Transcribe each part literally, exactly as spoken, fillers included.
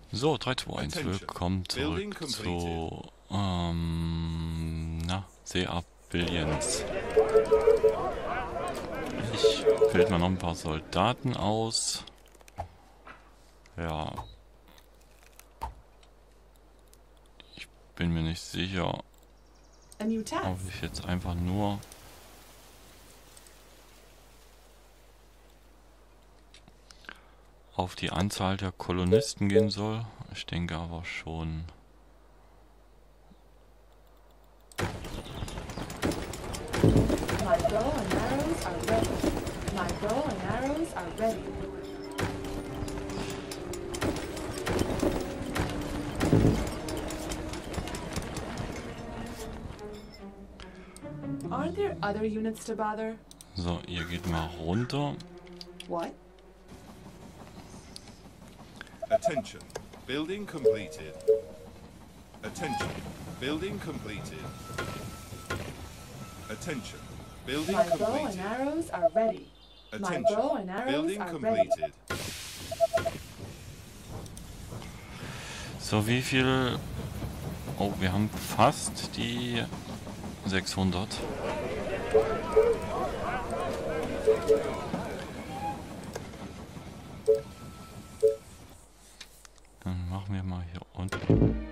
So, drei, zwei, eins, willkommen zurück zu, ähm, na, Sea Billions. Ich wähle mal noch ein paar Soldaten aus. Ja. Ich bin mir nicht sicher, ob ich jetzt einfach nur auf die Anzahl der Kolonisten gehen soll. Ich denke aber schon. My bow and arrows are ready. My bow and arrows are ready. Aren't there other units to bother? So, ihr geht mal runter. What? Attention. Building completed. Attention. Building completed. Attention. Building My bow and completed. arrows are ready. My Attention. bow and arrows Building are ready. completed. So, wie viel... Oh, wir haben fast die sechshundert. Dann machen wir mal hier unten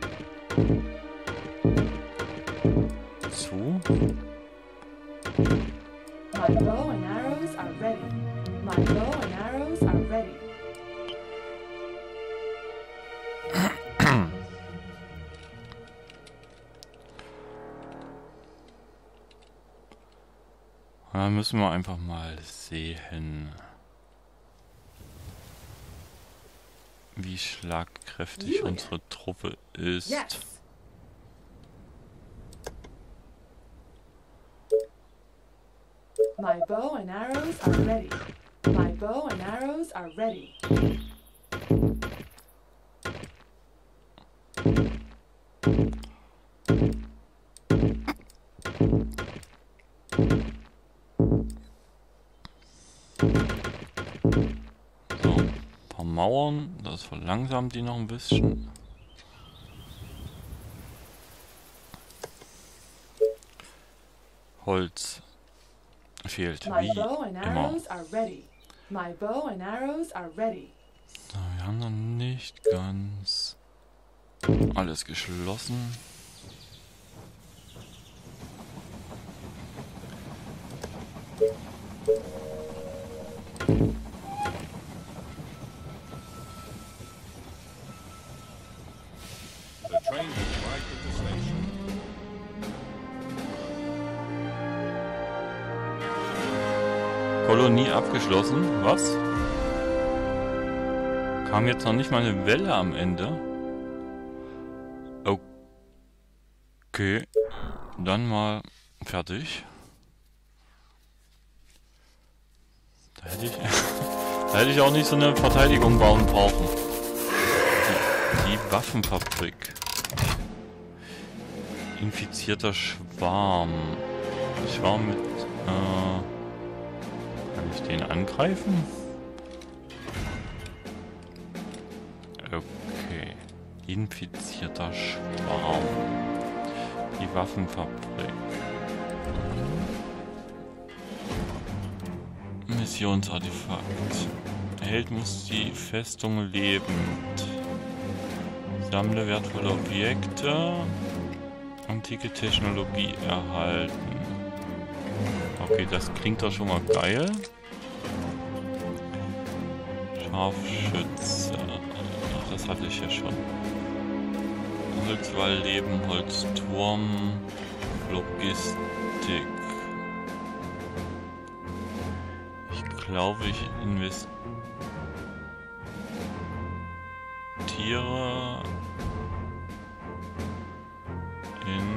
zu. My bow and arrows are ready. My bow and arrows are ready. Da müssen wir einfach mal sehen, wie schlagkräftig unsere Truppe ist. Yes. My bow and arrows are ready. My bow and arrows are ready. So, ein paar Mauern, das verlangsamt die noch ein bisschen. Holz fehlt My wie bow and immer. arrows are ready. My bow and arrows are ready. So, wir haben noch nicht ganz alles geschlossen. The train has arrived at the station. Kolonie abgeschlossen. Was? Kam jetzt noch nicht mal eine Welle am Ende. Okay. Dann mal fertig. Da hätte ich, da hätte ich auch nicht so eine Verteidigung bauen brauchen. Die, die Waffenfabrik. Infizierter Schwarm. Schwarm mit... Äh, kann ich den angreifen? Okay. Infizierter Schwarm. Die Waffenfabrik. Missionsartefakt. Der Held muss die Festung lebend. Sammle wertvolle Objekte. Antike Technologie erhalten. Okay, das klingt doch schon mal geil. Scharfschütze. Ach, das hatte ich ja schon. Holzwall, Leben, Holzturm, Logistik. Ich glaube, ich investiere in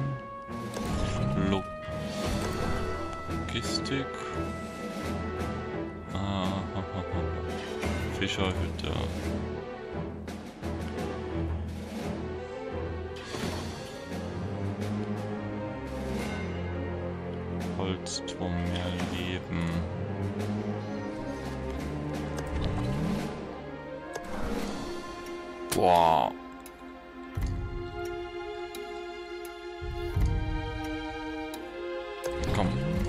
Logistik. Ah, Fischerhütte. Holzturm, mehr Leben. Boah. Komm.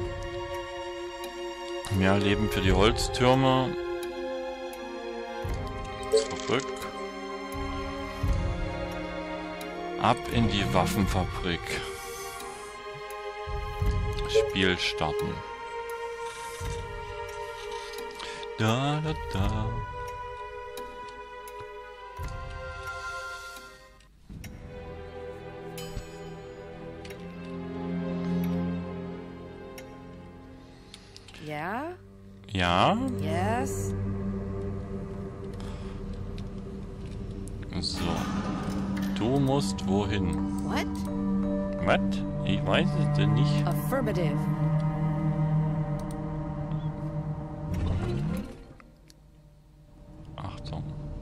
Mehr Leben für die Holztürme. Zurück. Ab in die Waffenfabrik. Spiel starten. Da, da, da. Yeah? Ja. Yes? So. Du musst wohin? What? Was? Ich weiß es denn nicht. Affirmative. Achtung.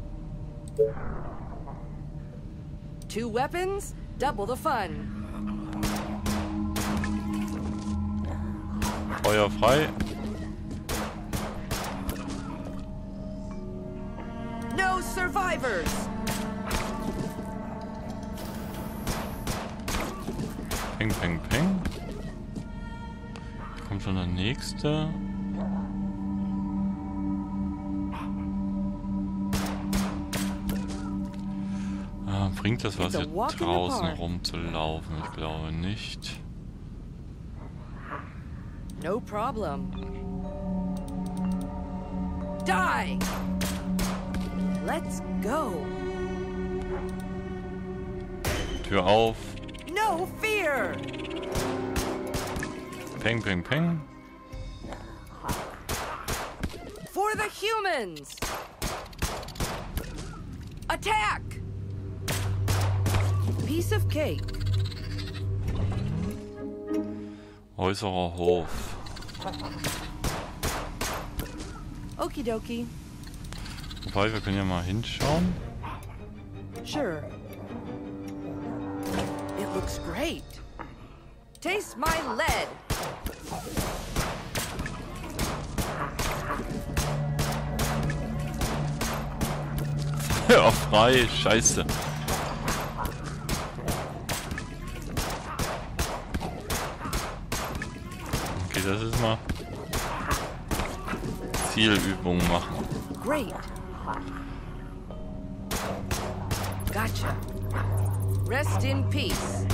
Two weapons, double the fun. Feuer frei. No survivors! Peng, peng, peng. Kommt schon der nächste. Ah, bringt das was, hier draußen rumzulaufen? Ich glaube nicht. No problem. Die! Let's go. Tür auf. No fear! Peng, peng, peng. For the humans! Attack! Piece of cake. Äußerer Hof. Okie dokie. Wobei, wir können ja mal hinschauen. Sure. It looks great. Taste my lead. Ja, frei. Scheiße. Okay, das ist mal Zielübung machen. Great. Gotcha. Rest in peace.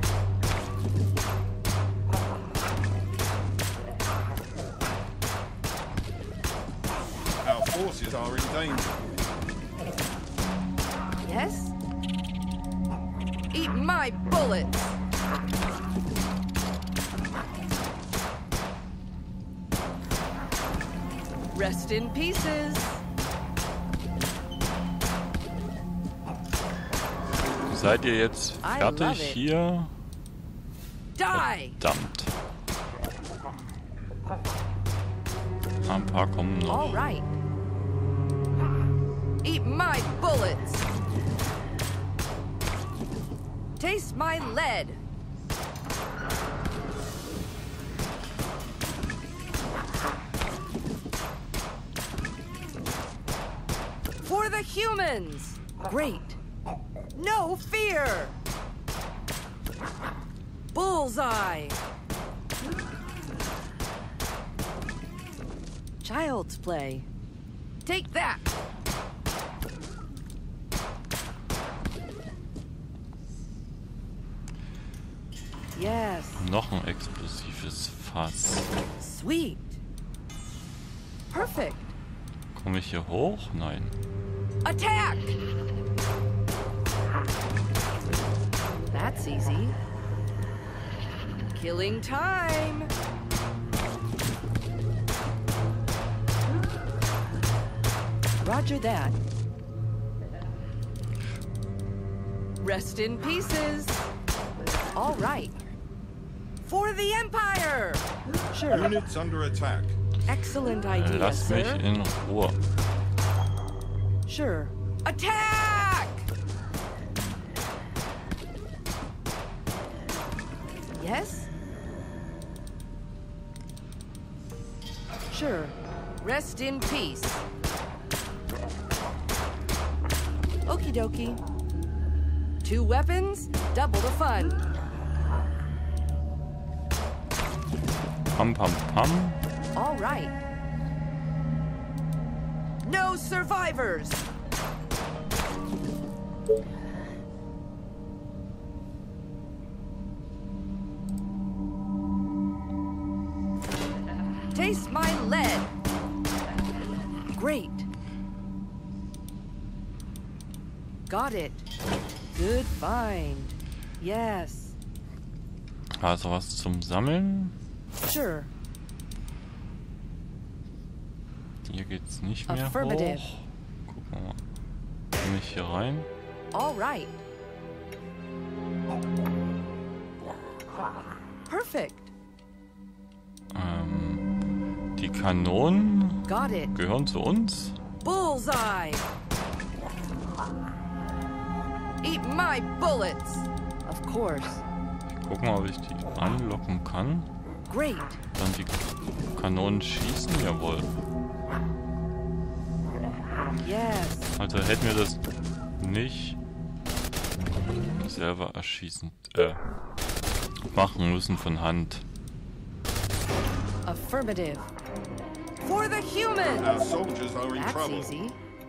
Our forces are in danger. Yes? Eat my bullets. Rest in pieces. Seid ihr jetzt I love fertig it. hier? Die! Verdammt. Ein paar kommen All noch. right. Eat my bullets. Taste my lead. For the humans. Great. No fear. Bullseye. Child's play. Take that. Yes. Noch ein explosives Fass. Sweet. Perfect. Komme ich hier hoch? Nein. Attack! That's easy. Killing time. Roger that. Rest in pieces. All right. For the Empire! Sure. Units under attack. Excellent idea, Lass mich sir. in Ruhe. Sure. Attack! Yes? Sure. Rest in peace. Okie dokie. Two weapons, double the fun. Pam, pam, pam. All right. No survivors. Taste my lead. Great. Got it. Good find. Yes. Also was zum Sammeln. Sure. Hier geht's nicht mehr Affirmative. hoch. Gucken wir mal. Komm ich hier rein? All right. Perfect. Ähm, die Kanonen Got it. gehören zu uns. Bullseye. Eat my bullets. Of course. Gucken mal, ob ich die anlocken kann. Great. Dann die Kanonen schießen, jawohl. Yes. Also hätten wir das nicht selber erschießen, äh, machen müssen von Hand. Affirmative. For the humans. Our soldiers are in That's trouble. easy.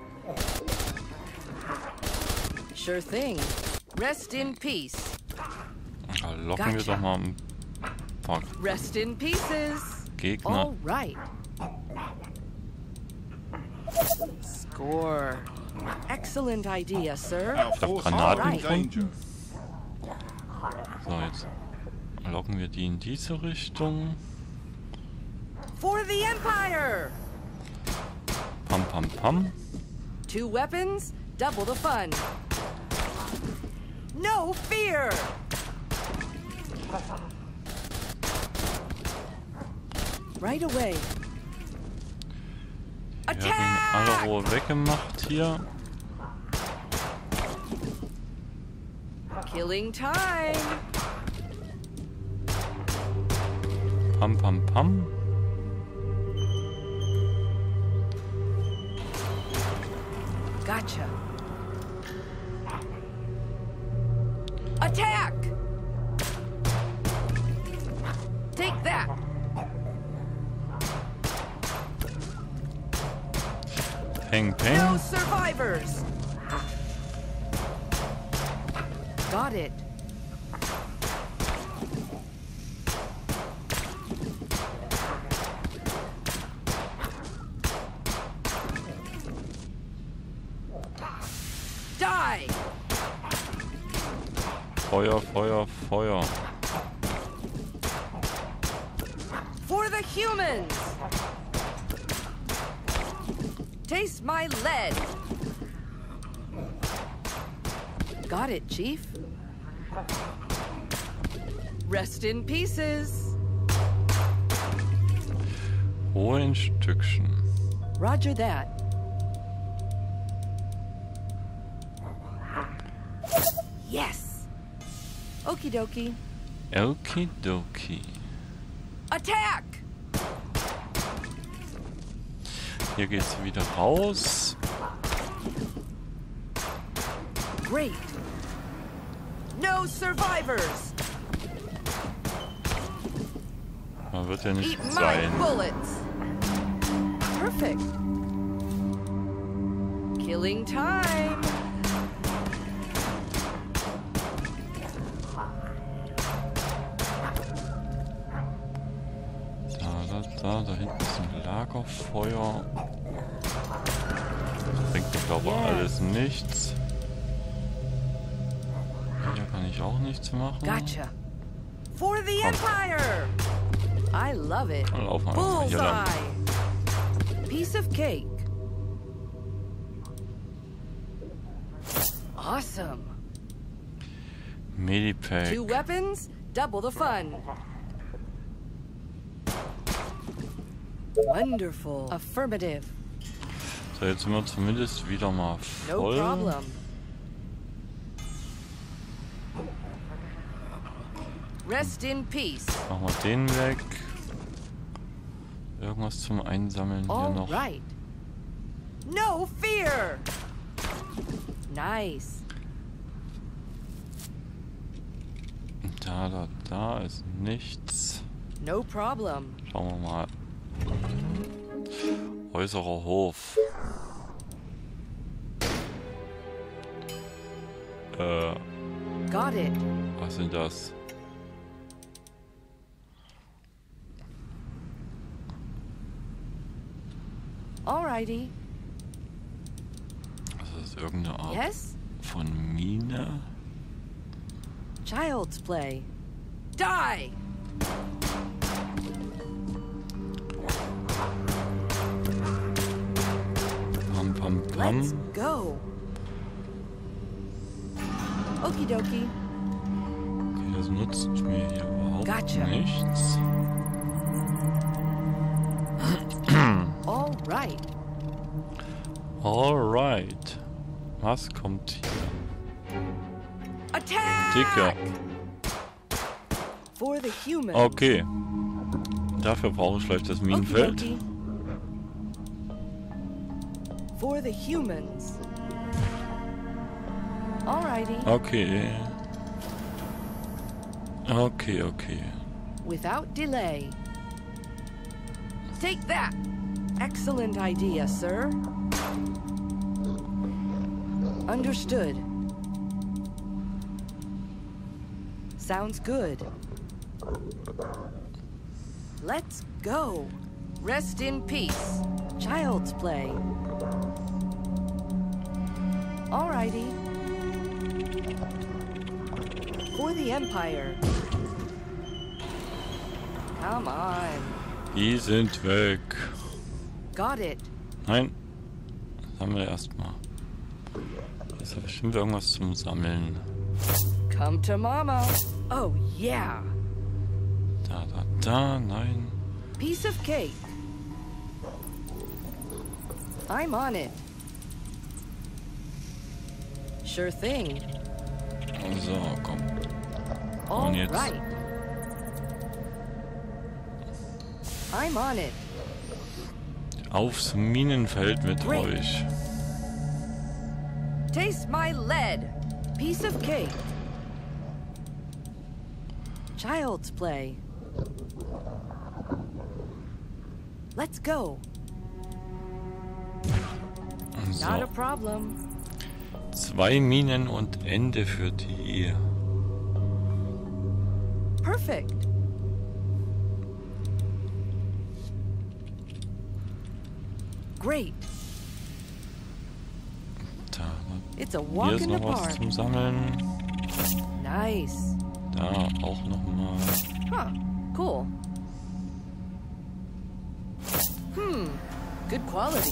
Sure thing. Rest in peace. Da locken wir Gotcha. doch mal ein paar Rest in pieces. Gegner. All right. Score. Excellent idea, sir. Our Ich hab forces Granaten are in gefunden. danger. So, jetzt locken wir die in diese Richtung. For the Empire. Pam, pam, pam. Two weapons, double the fun. No fear. Right away. Die werden alle Attack! Rohe weggemacht hier. Killing time. Pam, pam, pam. Gotcha. Attack! Take that. Peng, No peng. survivors. Got it. Die. Feuer, Feuer, Feuer. For the humans. Taste my lead. Got it, Chief. Rest in pieces. Rohe in Stückchen. Roger that. Yes. Okie dokie. Okidoki. Attack! Hier geht's wieder raus. Great. No survivors. Da wird ja Eat nicht my sein. bullets. Perfect. Killing time. Da, da, da, da hinten ist ein Lagerfeuer. Das bringt mir, glaube ich, Yes. alles nichts. Hier kann ich auch nichts machen. Gotcha. For the Komm. Empire. I love it. Dann laufen wir einfach hier lang. Bullseye. Piece of cake. Awesome. Medipack. Two weapons, double the fun. Wonderful. Affirmative. So, jetzt sind wir zumindest wieder mal No voll. problem. Rest in peace. Machen wir den weg. Irgendwas zum Einsammeln hier All noch. right. No fear. Nice. Da, da, da ist nichts. No problem. Schauen wir mal. Äußerer Hof. Äh, Got it. was sind das? Alrighty. Das ist irgendeine Art Yes? von Mine. Child's play. Die! Pam, pam, pam. Let's go. Okie dokie. Okay, das nutzt mir hier überhaupt Gotcha. nichts. All right. Alright. Was kommt hier? Attack! Dicke. For the humans. Okay. Dafür brauche ich vielleicht das Okie Minenfeld. dokie. For the humans. Alrighty. Okay. Okay, okay. Without delay. Take that. Excellent idea, sir. Understood. Sounds good. Let's go. Rest in peace. Child's play. Alrighty. For the Empire. Come on. Die sind weg. Got it. Nein. Sammeln wir erstmal. Hier ist ja bestimmt irgendwas zum Sammeln. Come to mama. Oh, yeah. Da, da, da. Nein. Piece of cake. I'm on it. Sure thing. So, komm. All jetzt? right. I'm on it. Aufs Minenfeld mit Great. euch. Taste my lead. Piece of cake. Child's play. Let's go. Not a So. problem. Zwei Minen und Ende für die. Perfect. Great. Da, It's a hier walk ist in the noch was park. zum Sammeln. Nice. Da auch noch mal. Huh. Cool. Hmm. Good quality.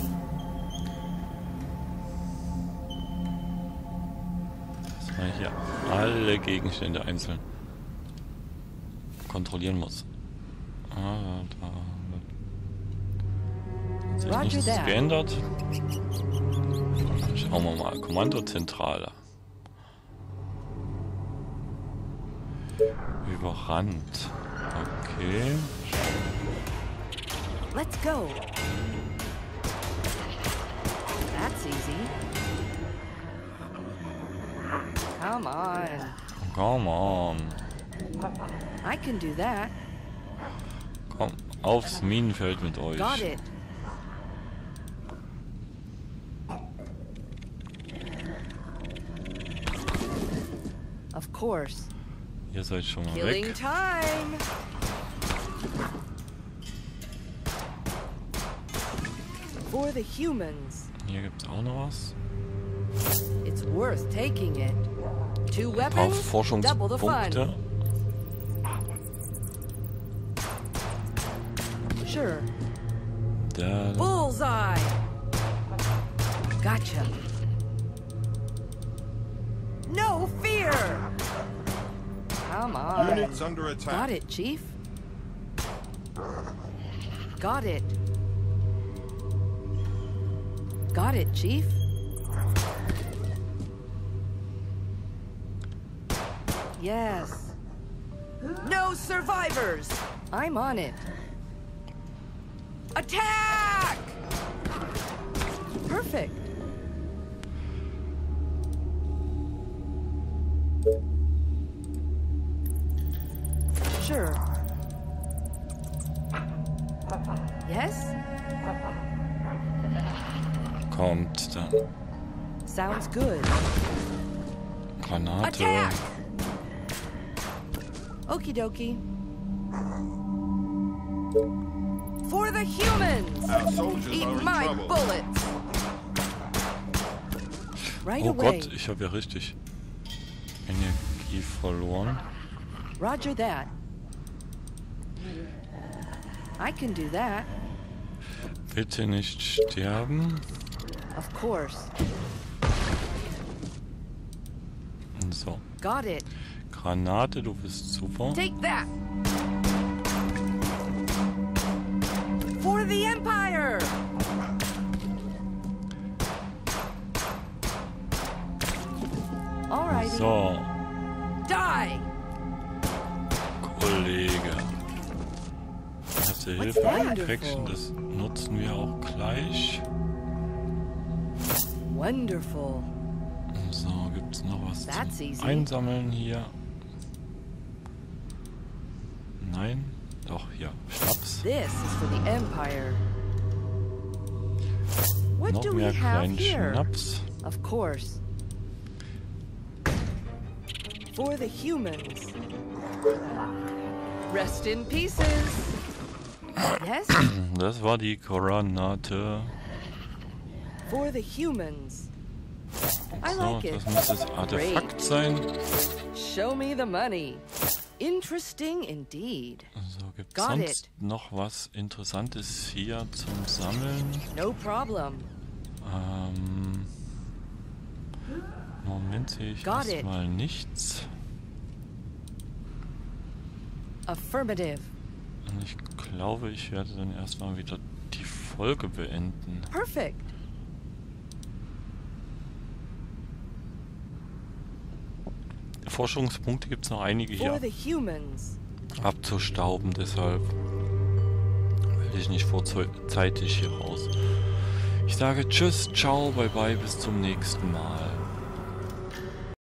Dass man hier alle Gegenstände einzeln kontrollieren muss. Ah, da hat sich Roger nichts that. geändert. Schauen wir mal. Kommandozentrale. Überrannt. Okay. Let's go. That's easy. Come on. Come on. I can do that. Komm, aufs Minenfeld mit euch. Got it. Of course. Ihr seid schon mal Killing weg. time. For the humans. Hier gibt's auch noch was. It's worth taking it. Two Ein paar weapons, double the fun. Forschungspunkte. Sure. Da, da. Bullseye. Gotcha. No fear. Come on. Units under attack. Got it, Chief. Got it. Got it, Chief. Yes. No survivors. I'm on it. Attack! Perfect. Sure. Yes? Kommt dann. Sounds good. Granate. Attack! Okie dokie. For the humans! Our soldiers Eat are in my trouble. bullets! Right Oh away. Gott, ich habe ja richtig Energie verloren. Roger that. I can do that. Bitte nicht sterben. Of course. So. Got it. Granate, du bist super. Take that! For the Empire! Alrighty. So, Die! Kollege. Erste Hilfe, that? Infection, das nutzen wir auch gleich. Wonderful. So, gibt's noch was That's zum easy. Einsammeln hier? Nein? Doch, hier. Schnaps. This is for the Empire. What Noch do we mehr have kleinen here? Schnaps. Of course. For the humans. Rest in pieces. Yes? Das war die Granate. For the humans. I So, like it. das muss das Artefakt sein. Show me the money. Interesting indeed. So, gibt's Got sonst noch was Interessantes hier zum Sammeln? No problem. Ähm, Moment sehe ich Got it. erstmal nichts. Affirmative. Und ich glaube, ich werde dann erstmal wieder die Folge beenden. Perfect. Forschungspunkte gibt es noch einige For hier the humans. abzustauben, deshalb will ich nicht vorzeitig hier raus. Ich sage tschüss, ciao, bye bye, bis zum nächsten Mal.